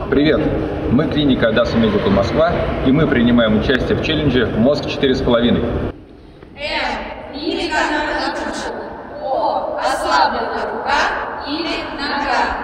Привет! Мы клиника Adassa Medical Москва, и мы принимаем участие в челлендже «Мозг 4,5». Клиника на О. Ослаблена рука или нога.